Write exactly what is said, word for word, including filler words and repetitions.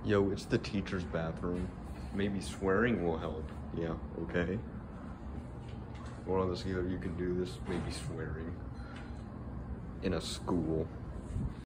Yo, it's the teacher's bathroom. Maybe swearing will help. Yeah, okay. One of the either you can do this, maybe swearing in a school.